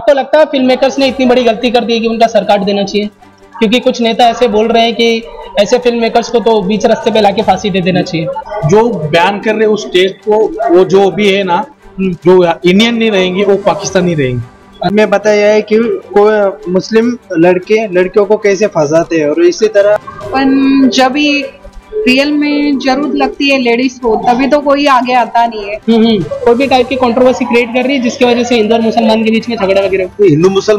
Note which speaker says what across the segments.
Speaker 1: आपको लगता है फिल्म मेकर्स ने इतनी बड़ी गलती कर दी कि उनका सर काट देना चाहिए? क्योंकि कुछ नेता ऐसे बोल रहे हैं कि ऐसे फिल्म मेकर्स को तो बीच रास्ते पे लाके फांसी दे देना चाहिए।
Speaker 2: जो बैन कर रहे उस स्टेट को, वो जो भी है ना, जो इंडियन नहीं रहेंगे वो पाकिस्तानी रहेंगे।
Speaker 3: हमें बताया है कि कोई मुस्लिम लड़कियों को कैसे फंसाते हैं, और इसी तरह
Speaker 4: पर जब ही रियल में जरूरत लगती है लेडीज को, तभी तो कोई आगे आता नहीं है।
Speaker 1: कोई भी टाइप की कंट्रोवर्सी क्रिएट कर रही है जिसकी वजह से हिंदू और मुसलमान के बीच में झगड़ा वगैरह।
Speaker 2: हिंदू मुसलमान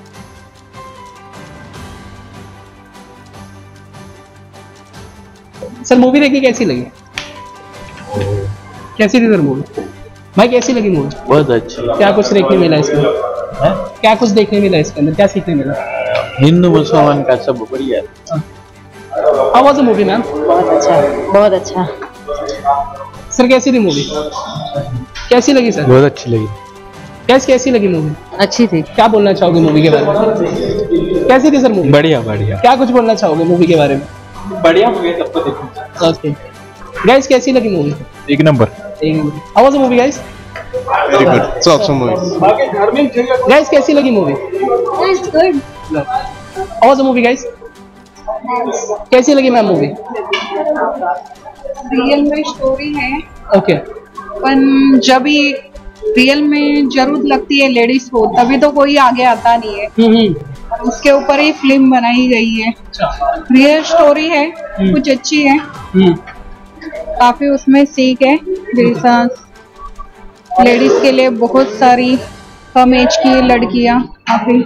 Speaker 1: सर मूवी देखी कैसी लगी? कैसी थी सर मूवी? भाई कैसी लगी मूवी?
Speaker 5: बहुत अच्छी।
Speaker 1: क्या कुछ देखने मिला इसमें? क्या कुछ देखने मिला इसके अंदर? क्या सीखने मिला?
Speaker 5: हिंदू मुसलमान का सब बढ़िया।
Speaker 1: How was the movie ma'am?
Speaker 6: बहुत अच्छा, बहुत अच्छा।
Speaker 1: सर कैसी थी मूवी? कैसी लगी सर?
Speaker 5: बहुत अच्छी लगी।
Speaker 1: कैसी लगी मूवी?
Speaker 6: अच्छी थी।
Speaker 1: क्या बोलना चाहोगे मूवी के बारे में? कैसी थी सर मूवी?
Speaker 5: बढ़िया बढ़िया।
Speaker 1: क्या कुछ बोलना चाहोगे मूवी के बारे में?
Speaker 2: बढ़िया मूवी है, सबको देखो।
Speaker 1: ओके गाइस, कैसी लगी मूवी?
Speaker 5: एक नंबर।
Speaker 1: How was the movie guys?
Speaker 5: Very good. So awesome movie.
Speaker 1: Guys कैसी लगी movie?
Speaker 4: It's good.
Speaker 1: How was the movie guys? कैसी लगी मैम मूवी?
Speaker 4: रियल में स्टोरी है,
Speaker 1: ओके।
Speaker 4: पर जब ही रियल में जरूरत लगती है लेडीज को, तभी तो कोई आगे आता नहीं है। उसके ऊपर ही फिल्म बनाई गई है। रियल स्टोरी है, कुछ अच्छी है, काफी उसमें सीख है। लेडीज के लिए बहुत सारी कम एज की लड़कियां, काफी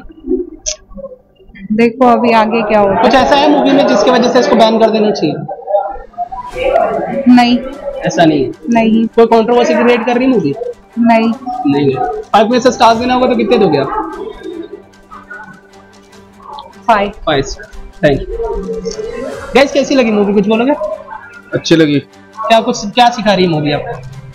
Speaker 4: देखो अभी आगे क्या होगा।
Speaker 1: कुछ ऐसा है मूवी में जिसकी वजह से इसको बैन कर देना चाहिए?
Speaker 4: नहीं,
Speaker 1: ऐसा नहीं है।
Speaker 4: नहीं,
Speaker 1: कोई कंट्रोवर्सी क्रिएट कर रही मूवी?
Speaker 4: नहीं।
Speaker 1: नहीं है। 5 में से स्टार्स देना होगा तो कितने दोगे आप? 5 थैंक यू। गाइस कैसी लगी मूवी? कुछ बोलोगे?
Speaker 5: अच्छी लगी।
Speaker 1: क्या सिखा रही है मूवी आपको?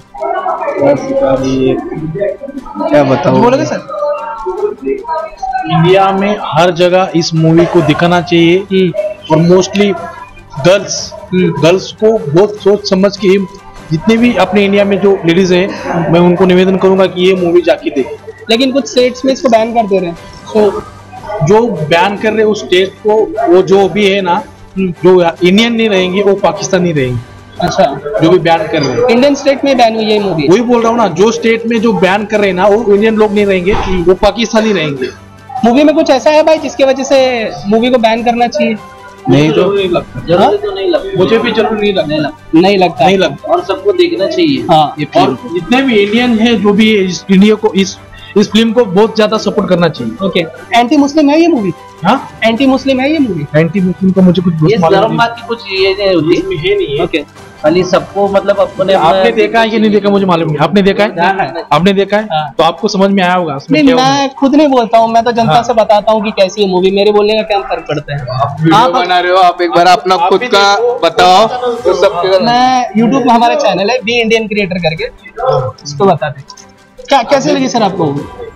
Speaker 5: क्या बताऊं?
Speaker 1: बोलोगे सर?
Speaker 2: इंडिया में हर जगह इस मूवी को दिखाना चाहिए, और मोस्टली गर्ल्स को बहुत सोच समझ के, जितने भी अपने इंडिया में जो लेडीज हैं, मैं उनको निवेदन करूंगा कि ये मूवी जाके देखें।
Speaker 1: लेकिन कुछ स्टेट्स में इसको बैन कर दे रहे हैं।
Speaker 2: तो जो बैन कर रहे उस स्टेट को, वो जो भी है ना, जो इंडियन नहीं रहेंगे वो पाकिस्तानी रहेंगे।
Speaker 1: अच्छा,
Speaker 2: जो भी बैन कर रहे हैं
Speaker 1: इंडियन स्टेट में बैन हुई है मूवी?
Speaker 2: वही बोल रहा हूँ ना, जो स्टेट में जो बैन कर रहे हैं ना, वो इंडियन लोग नहीं रहेंगे, वो पाकिस्तानी रहेंगे।
Speaker 1: मूवी में कुछ ऐसा है भाई जिसकी वजह से मूवी को बैन करना चाहिए?
Speaker 5: नहीं तो
Speaker 2: नहीं लगता,
Speaker 5: जरूरी तो नहीं लगता।
Speaker 2: मुझे भी जरूरी नहीं लगता।
Speaker 1: नहीं लगता
Speaker 5: और सबको देखना चाहिए।
Speaker 1: हाँ,
Speaker 5: ये
Speaker 2: और जितने भी इंडियन है, जो भी इस इंडिया को, इस फिल्म को बहुत ज्यादा सपोर्ट करना चाहिए।
Speaker 1: ओके। एंटी मुस्लिम है ये मूवी?
Speaker 2: हाँ,
Speaker 1: एंटी मुस्लिम है ये मूवी?
Speaker 2: एंटी मुस्लिम का मुझे कुछ
Speaker 5: धर्मवाद की कुछ ये नहीं होती
Speaker 2: है नहीं है।
Speaker 1: ओके।
Speaker 5: खाली सबको मतलब अपने
Speaker 2: आपने देखा है कि नहीं देखा मुझे मालूम नहीं। आपने देखा है? आपने देखा है तो आपको समझ में आया होगा उसमें
Speaker 1: नहीं,
Speaker 2: क्या
Speaker 1: मैं खुद नहीं बोलता हूँ, मैं तो जनता से बताता हूँ कि कैसी है मूवी। मेरे बोलने का क्या फर्क पड़ता है?
Speaker 5: आप बना रहे हो, आप एक बार अपना खुद का बताओ तो सबके।
Speaker 1: मैं यूट्यूब में, हमारा चैनल है बी इंडियन क्रिएटर करके, उसको बताते। क्या कैसी लगी सर आपको?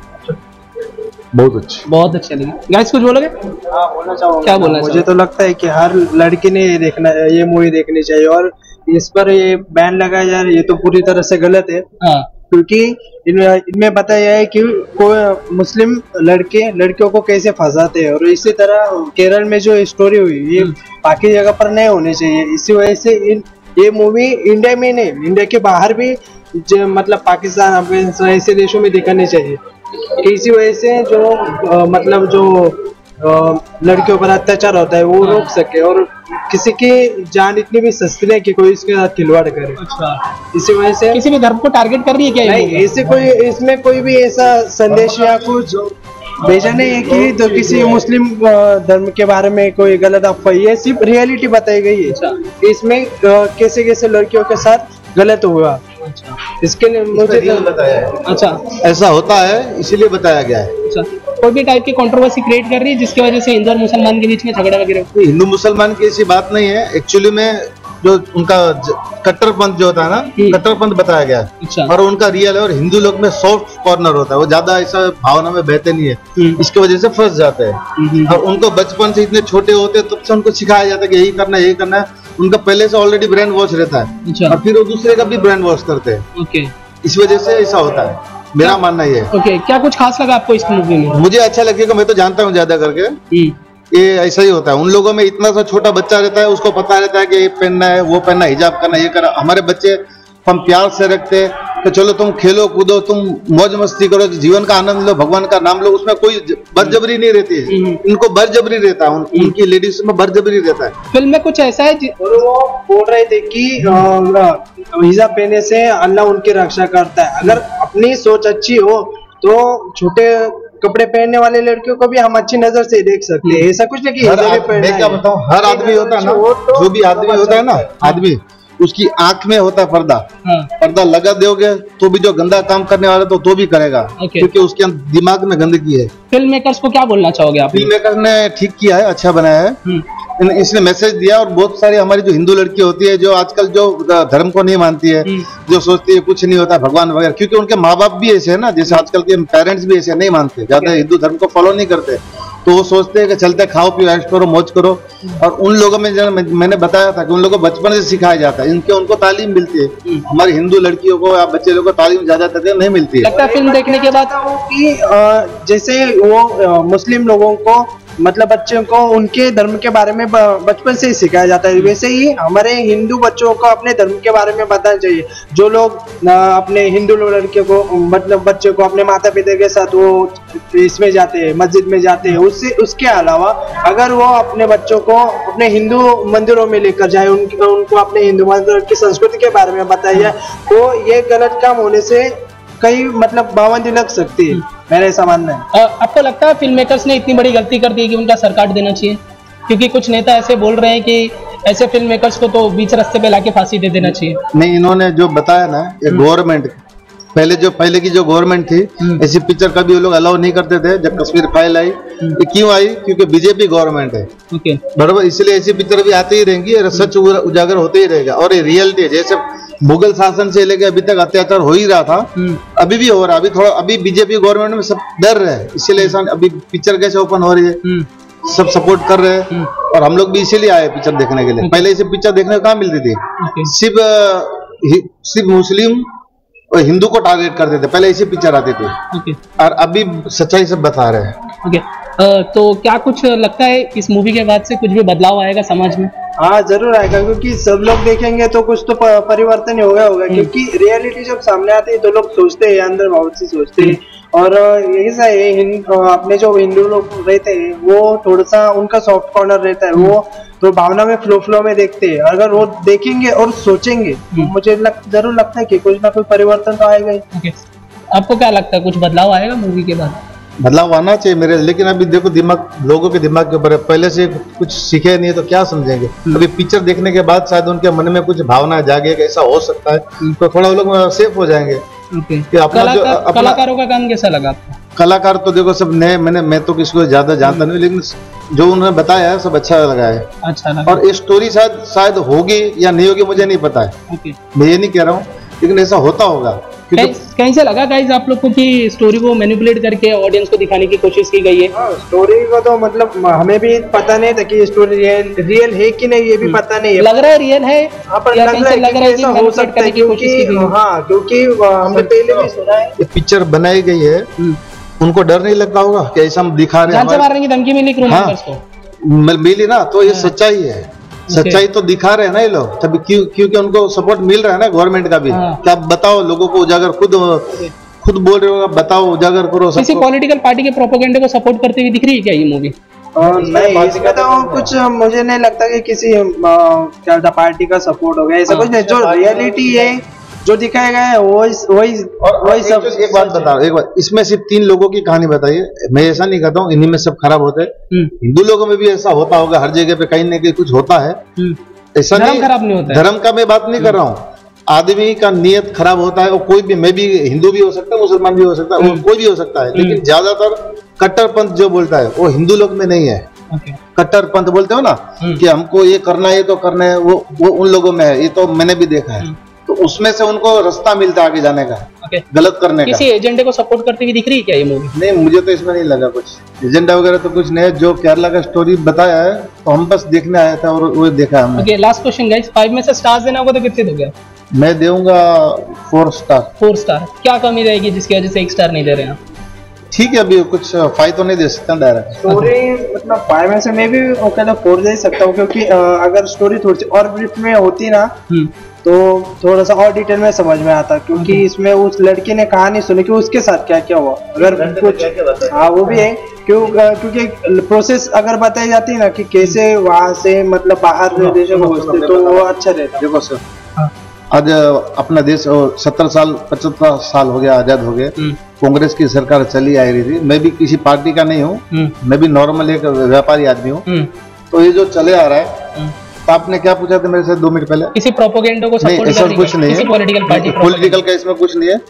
Speaker 1: बहुत अच्छी लगी। गाइस कुछ बोलोगे?
Speaker 3: बोलना चाहूँगा।
Speaker 1: क्या बोलना
Speaker 3: मुझे तो लगता है कि हर लड़की ने ये मूवी देखनी चाहिए, और इस पर ये बैन लगाया जा रहा है, ये तो पूरी तरह से गलत है।
Speaker 1: हाँ।
Speaker 3: क्योंकि इनमें बताया है कि कोई मुस्लिम लड़कियों को कैसे फंसाते हैं, और इसी तरह केरल में जो स्टोरी हुई, ये बाकी जगह पर नहीं होनी चाहिए। इसी वजह से ये मूवी इंडिया में नहीं, इंडिया के बाहर भी मतलब पाकिस्तान, अफगानिस्तान ऐसे देशों में दिखानी चाहिए। इसी वजह से जो मतलब जो लड़कियों पर अत्याचार होता है वो रोक सके, और किसी की जान इतनी भी सस्ती नहीं कि कोई इसके साथ खिलवाड़ करे।
Speaker 1: अच्छा।
Speaker 3: इसी वजह से
Speaker 1: किसी भी धर्म को टारगेट कर रही है क्या ये
Speaker 3: नहीं,
Speaker 1: movie?
Speaker 3: ऐसे कोई इसमें कोई भी ऐसा संदेश या कुछ भेजा नहीं है कि तो किसी मुस्लिम धर्म के बारे में कोई गलत अफवाह, ये सिर्फ रियलिटी बताई गई है। इसमें कैसे कैसे लड़कियों के साथ गलत हुआ, इसके लिए मुझे
Speaker 5: बताया है।
Speaker 1: अच्छा,
Speaker 5: ऐसा होता है इसीलिए बताया गया है।
Speaker 1: अच्छा। कोई भी टाइप की कंट्रोवर्सी क्रिएट कर रही है जिसकी वजह से हिंदू और मुसलमान के बीच में झगड़ा वगैरह?
Speaker 5: हिंदू मुसलमान की ऐसी बात नहीं है। एक्चुअली में जो उनका कट्टरपंथ जो होता है ना, कट्टरपंथ बताया गया है।
Speaker 1: अच्छा।
Speaker 5: और उनका रियल है, और हिंदू लोग में सॉफ्ट कॉर्नर होता है, वो ज्यादा ऐसा भावना में बहते नहीं है, इसकी वजह से फंस जाते हैं। और उनको बचपन से इतने छोटे होते हैं तब से उनको सिखाया जाता है कि यही करना यही करना है। उनका पहले से ऑलरेडी ब्रेन वॉश रहता है,
Speaker 1: अच्छा।
Speaker 5: और फिर वो दूसरे का भी ब्रेन वॉश करते हैं।
Speaker 1: ओके।
Speaker 5: इस वजह से ऐसा होता है। मेरा मानना ये है।
Speaker 1: ओके, क्या कुछ खास लगा आपको इस मूवी में?
Speaker 5: मुझे अच्छा लगेगा, मैं तो जानता हूँ ज्यादा करके ये ऐसा ही होता है। उन लोगों में इतना सा छोटा बच्चा रहता है, उसको पता रहता है कि ये पहनना है, वो पहनना, हिजाब करना, ये करना। हमारे बच्चे हम प्यार से रखते हैं तो चलो तुम खेलो कूदो, तुम मौज मस्ती करो, जीवन का आनंद लो, भगवान का नाम लो, उसमें कोई बरजबरी नहीं रहती है। इनको बरजबरी रहता है, उनकी लेडीज में बरजबरी रहता है।
Speaker 1: फिल्म में कुछ ऐसा है
Speaker 3: और वो बोल रहे थे कि हिजाब पहनने से अल्लाह उनकी रक्षा करता है। अगर अपनी सोच अच्छी हो तो छोटे कपड़े पहनने वाले लड़कियों को भी हम अच्छी नजर से देख सकते हैं। ऐसा कुछ नहीं कि
Speaker 5: मैं क्या बताऊं, हर आदमी होता है ना, जो भी आदमी होता है ना, आदमी उसकी आंख में होता है पर्दा। पर्दा लगा दोगे तो भी जो गंदा काम करने वाला तो भी करेगा, क्योंकि उसके दिमाग में गंदगी है।
Speaker 1: फिल्म मेकर्स को क्या बोलना चाहोगे आप?
Speaker 5: फिल्म मेकर ने ठीक किया है, अच्छा बनाया है, इसने मैसेज दिया। और बहुत सारी हमारी जो हिंदू लड़की होती है जो आजकल जो धर्म को नहीं मानती है, जो सोचती है कुछ नहीं होता भगवान वगैरह, क्योंकि उनके माँ बाप भी ऐसे है ना, जैसे आजकल के पेरेंट्स भी ऐसे नहीं मानते, ज्यादा हिंदू धर्म को फॉलो नहीं करते, तो वो सोचते हैं कि चलते खाओ पियो ऐश करो मौज करो। और उन लोगों में मैंने बताया था कि उन लोगों को बचपन से सिखाया जाता है, उनको तालीम मिलती है। हमारी हिंदू लड़कियों को या बच्चे लोगों को तालीम ज्यादातर नहीं मिलती है।
Speaker 1: लगता है फिल्म देखने के बाद
Speaker 3: कि जैसे वो मुस्लिम लोगों को मतलब बच्चों को उनके धर्म के बारे में बचपन से ही सिखाया जाता है, वैसे ही हमारे हिंदू बच्चों को अपने धर्म के बारे में बताना चाहिए। जो लोग अपने हिंदू लड़के को मतलब बच्चे को अपने माता पिता के साथ वो इसमें जाते हैं, मस्जिद में जाते हैं, उसके अलावा अगर वो अपने बच्चों को अपने हिंदू मंदिरों में लेकर जाए, उनको अपने हिंदू मंदिर की संस्कृति के बारे में बताइए, तो ये गलत काम होने से कई मतलब पाबंदी लग सकती है, मेरा ऐसा मानना है।
Speaker 1: आपको लगता है फिल्म मेकर्स ने इतनी बड़ी गलती कर दी कि उनका सर काट देना चाहिए? क्योंकि कुछ नेता ऐसे बोल रहे हैं कि ऐसे फिल्म मेकर्स को तो बीच रास्ते पे लाके फांसी दे देना चाहिए।
Speaker 5: नहीं, इन्होंने जो बताया ना, ये गवर्नमेंट पहले की जो गवर्नमेंट थी, ऐसी पिक्चर कभी वो लोग अलाउ नहीं करते थे। जब कश्मीर फाइल आई, ये क्यों आई? क्योंकि बीजेपी गवर्नमेंट है, बराबर, इसलिए ऐसी पिक्चर भी आती ही रहेंगी, सच उजागर होते ही रहेगा। और ये रियलिटी है, जैसे मुगल शासन से लेकर अभी तक अत्याचार हो ही रहा था, अभी भी हो रहा है। अभी बीजेपी गवर्नमेंट में सब डर रहे हैं, इसीलिए ऐसा अभी पिक्चर कैसे ओपन हो रही है, सब सपोर्ट कर रहे हैं। और हम लोग भी इसीलिए आए पिक्चर देखने के लिए। पहले इसे पिक्चर देखने को कहाँ मिलती थी, सिर्फ मुस्लिम और हिंदू को टारगेट करते थे, पहले ऐसी पिक्चर आती थी। और अभी सच्चाई सब बता रहे हैं।
Speaker 1: तो क्या कुछ लगता है इस मूवी के बाद से कुछ भी बदलाव आएगा समाज में?
Speaker 3: हाँ, जरूर आएगा, क्योंकि सब लोग देखेंगे तो कुछ तो परिवर्तन ही होगा। क्योंकि रियलिटी जब सामने आती है तो लोग सोचते हैं, अंदर बहुत सी सोचते हैं। और यही सा अपने जो हिंदू लोग रहते हैं वो थोड़ा सा उनका सॉफ्ट कॉर्नर रहता है, वो तो भावना में फ्लो में देखते हैं। अगर वो देखेंगे और सोचेंगे तो मुझे जरूर लगता है कि कुछ ना कुछ परिवर्तन तो आएगा ही।
Speaker 1: आपको क्या लगता है कुछ बदलाव आएगा मूवी के बाद?
Speaker 5: बदलाव आना चाहिए मेरे, लेकिन अभी देखो लोगों के दिमाग के ऊपर है, पहले से कुछ सीखे नहीं तो क्या समझेंगे। अभी पिक्चर देखने के बाद शायद उनके मन में कुछ भावना जागे कि ऐसा हो सकता है, तो थोड़ा वो लोग सेफ हो जाएंगे। कि
Speaker 1: कलाकारों का काम कैसा लगा आपको?
Speaker 5: कलाकार तो देखो सब नए, मैं तो किसी को ज्यादा जानता नहीं, लेकिन जो उन्होंने बताया है सब अच्छा लगा है।
Speaker 1: अच्छा लगा।
Speaker 5: और ये स्टोरी शायद होगी या नहीं होगी मुझे नहीं पता है, मैं ये नहीं कह रहा हूँ, लेकिन ऐसा होता होगा।
Speaker 1: कहीं से लगा गाइस आप लोग को कि स्टोरी को मैनिपुलेट करके ऑडियंस को दिखाने की कोशिश की गई है?
Speaker 3: स्टोरी को तो मतलब हमें भी पता नहीं था कि स्टोरी रियल है कि नहीं, ये भी पता नहीं है।
Speaker 1: लग रहा है रियल है,
Speaker 3: लग रहा है ऐसा हो सकता है, क्योंकि हमने पहले भी सुना है
Speaker 5: ये पिक्चर बनाई गई है, उनको डर नहीं लगता होगा कि ऐसा हम दिखा रहे हैं,
Speaker 1: जान से मारने की धमकी मिली क्रू मेंबर्स को,
Speaker 5: मिली ना, तो ये सच्चाई है। सच्चाई तो दिखा रहे हैं ना ये लोग, तभी क्योंकि उनको सपोर्ट मिल रहा है ना गवर्नमेंट का भी। क्या बताओ लोगों को, उजागर खुद बोल रहे हो, बताओ उजागर करो।
Speaker 1: किसी पॉलिटिकल पार्टी के प्रोपेगेंडे को सपोर्ट करते हुए दिख रही है क्या ये मूवी?
Speaker 3: नहीं, इसमें तो कुछ मुझे नहीं लगता कि किसी क्या पार्टी का सपोर्ट हो गया, ऐसा कुछ नहीं। जो रियलिटी है, जो दिखाया गया है वही सब।
Speaker 5: एक बात बताओ, एक बार इसमें सिर्फ 3 लोगों की कहानी बताइए, मैं ऐसा नहीं कहता हूँ इन्हीं में सब खराब होते हैं, हिंदू लोगों में भी ऐसा होता होगा, हर जगह पे कहीं न कहीं कुछ होता है, ऐसा नहीं
Speaker 1: खराब नहीं होता है।
Speaker 5: धर्म का मैं बात नहीं कर रहा हूँ, आदमी का नियत खराब होता है, और कोई भी, मैं भी हिंदू भी हो सकता है, मुसलमान भी हो सकता है, कोई भी हो सकता है, लेकिन ज्यादातर कट्टरपंथ जो बोलता है वो हिंदू लोग में नहीं है। कट्टरपंथ बोलते हो ना कि हमको ये करना है तो करना है, वो उन लोगों में है, ये तो मैंने भी देखा है। तो उसमें से उनको रास्ता मिलता है आगे जाने का, गलत करने का।
Speaker 1: किसी एजेंडे को सपोर्ट करती हुई दिख रही है क्या ये मूवी?
Speaker 5: नहीं, मुझे तो इसमें नहीं लगा कुछ एजेंडा वगैरह, तो कुछ नहीं है। जो केरला का स्टोरी बताया है तो हम बस देखने आया था और वो देखा हमने।
Speaker 1: लास्ट क्वेश्चन गाइस, 5 में से स्टार्स देना होगा तो कितने दोगे?
Speaker 5: मैं दूंगा 4 स्टार।
Speaker 1: 4 स्टार। क्या कमी रहेगी जिसकी वजह से 1 स्टार नहीं दे रहे हैं?
Speaker 5: ठीक है, अभी कुछ 5 तो नहीं दे सकता डायरेक्ट।
Speaker 3: स्टोरी मतलब 5 में से मैं भी कहता 4 दे सकता हूँ, क्योंकि अगर स्टोरी थोड़ी सी और ब्रीफ में होती ना तो थोड़ा सा और डिटेल में समझ में आता, क्योंकि इसमें उस लड़की ने कहानी सुनी कि उसके साथ क्या क्या हुआ। अगर कुछ हाँ वो भी है, क्योंकि प्रोसेस अगर बताई जाती है ना कि कैसे वहां से मतलब बाहर देशों में पहुंचते, तो वो अच्छा रहता।
Speaker 5: देखो सर, आज अपना देश 70 साल 75 साल हो गया, आजाद हो गए। कांग्रेस की सरकार चली आ रही थी। मैं भी किसी पार्टी का नहीं हूँ, मैं भी नॉर्मल एक व्यापारी आदमी हूँ। तो ये जो चले आ रहा है, तो आपने क्या पूछा था मेरे से 2 मिनट पहले?
Speaker 1: किसी प्रोपेगेंडा को सपोर्ट
Speaker 5: नहीं, ऐसा कुछ नहीं है।
Speaker 1: पॉलिटिकल पार्टी
Speaker 5: पॉलिटिकल का इसमें कुछ नहीं है।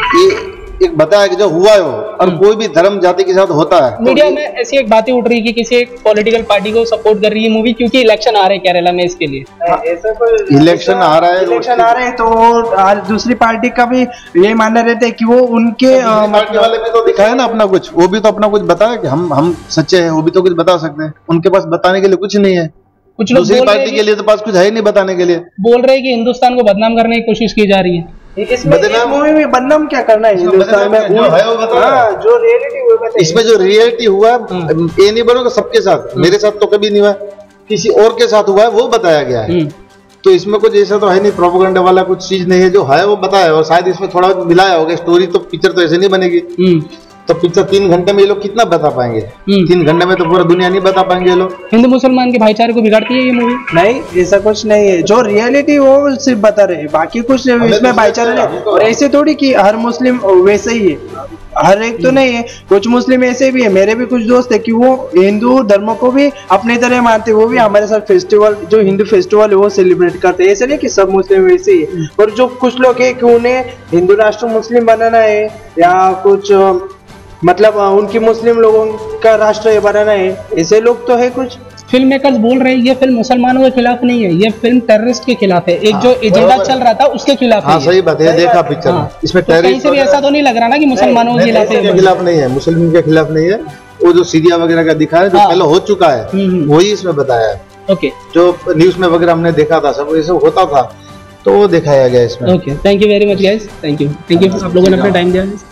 Speaker 5: ये एक बताया कि जो हुआ है वो, और कोई भी धर्म जाति के साथ होता है।
Speaker 1: मीडिया में ऐसी एक बातें उठ रही है कि किसी एक पॉलिटिकल पार्टी को सपोर्ट कर रही है मूवी, क्योंकि इलेक्शन आ रहे हैं केरला में, इसके लिए।
Speaker 3: ऐसा कोई
Speaker 5: इलेक्शन आ रहा है,
Speaker 3: इलेक्शन आ रहे हैं, तो आज दूसरी पार्टी का भी यही मानना रहता है कि वो उनके
Speaker 5: पार्टी वाले भी तो दिखाया ना अपना कुछ, वो भी तो अपना कुछ बताया कि हम सच्चे हैं, वो भी तो कुछ बता सकते हैं। उनके पास बताने के लिए कुछ नहीं है।
Speaker 1: कुछ लोग
Speaker 5: दूसरी पार्टी के लिए तो पास कुछ है ही नहीं बताने के लिए।
Speaker 1: बोल रहे हैं कि हिंदुस्तान को बदनाम करने की कोशिश की जा रही है।
Speaker 3: इस मूवी में बदनाम क्या करना है हिंदुस्तान में?
Speaker 5: जो है वो बताया।
Speaker 3: जो रियलिटी हुआ
Speaker 5: इसमें जो रियलिटी हुआ ये नहीं बोलोगे सबके साथ, मेरे साथ तो कभी नहीं हुआ, किसी और के साथ हुआ है, वो बताया गया है। तो इसमें कुछ ऐसा तो है नहीं, प्रोपेगेंडा वाला कुछ चीज नहीं है। जो है वो बताया, और शायद इसमें थोड़ा मिलाया होगा स्टोरी। तो पिक्चर तो ऐसे नहीं बनेगी। तो पिक्चर 3 घंटे में ये लोग कितना बता पाएंगे? 3 घंटे में तो पूरा दुनिया नहीं बता पाएंगे ये लोग।
Speaker 1: हिंदू मुसलमान के भाईचारे को बिगाड़ती है ये मूवी?
Speaker 3: नहीं, ऐसा कुछ नहीं है। जो रियलिटी वो सिर्फ बता रहे हैं, बाकी कुछ इसमें भाईचारा नहीं। और ऐसे थोड़ी कि हर मुस्लिम वैसे ही है, हर एक तो नहीं है। कुछ मुस्लिम ऐसे भी है, मेरे भी कुछ दोस्त है कि वो हिंदू धर्म को भी अपनी तरह मानते, वो भी हमारे साथ फेस्टिवल, जो हिंदू फेस्टिवल है वो सेलिब्रेट करते हैं। ऐसे नहीं कि सब मुस्लिम वैसे ही है। और जो कुछ लोग है कि उन्हें हिंदू राष्ट्र मुस्लिम बनाना है, या कुछ मतलब उनकी मुस्लिम लोगों का राष्ट्र बनाना है, ऐसे लोग तो है। कुछ
Speaker 1: फिल्म मेकर्स बोल रहे हैं ये फिल्म मुसलमानों के खिलाफ नहीं है, ये फिल्म टेररिस्ट के खिलाफ है। एक जो एजेंडा चल रहा था उसके खिलाफ है।
Speaker 5: सही बात है, देखा पिक्चर इसमें
Speaker 1: कहीं से भी ऐसा तो नहीं लग रहा ना कि मुसलमानों के खिलाफ है।
Speaker 5: खिलाफ नहीं है, मुस्लिम के खिलाफ नहीं है। वो जो सीरिया वगैरह का दिखा है, जो पहले हो चुका है, वही इसमें बताया है।
Speaker 1: ओके,
Speaker 5: जो न्यूज में वगैरह हमने देखा था, सब ऐसा होता था, तो वो दिखाया गया इसमें।
Speaker 1: Okay, thank you very much guys, thank you आप लोगों ने अपना टाइम दिया।